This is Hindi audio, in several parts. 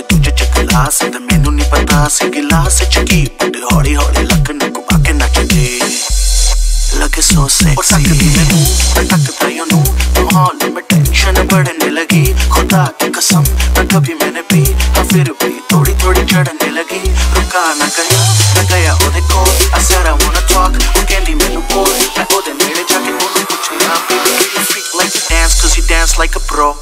तुझे गिलास ते मैनू नहीं पता सी गिलास च की बट हौली हौली लक ने घुमा के नचदे लगे सो सेक्सी। तकदी मैनू मैं तकदा यू नू माहौल में टेंशन बढ़ने लगी खुदा की कसम मैं कभी मैंने पी फिर भी थोड़ी थोड़ी चढ़ने लगी रुका ना गया ओदे कोल I said I wanna talk वो कहंदी मैनू बोल मैं ओदे नेड़े जाके ओनू पुछया baby do you freak like to dance cause you dance like a pro।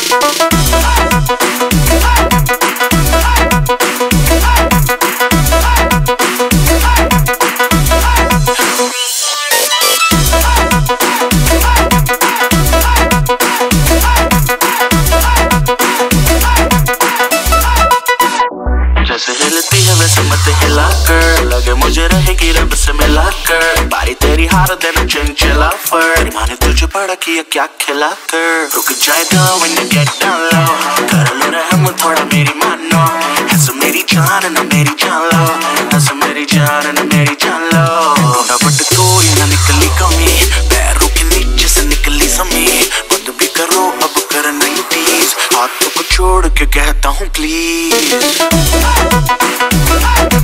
जैसे हिलती है वैसे मत हिला कर लगे मुझे रहेगी रब से मिला कर बारी तेरी हार देना चंचला फर माने तुझे बड़ा किया क्या खिला कर रुक जाएगा when you get down low कर लो रहम थोड़ा मेरी मानो हंस मेरी जान ना मेरी जान लो हंस मेरी जान ना मेरी जान लो ना बट कोई ना निकली कमी पैरों के नीचे से निकली समी बंद भी करो अब करना ही टीज हाथों को छोड़ के कहता हूँ प्लीज।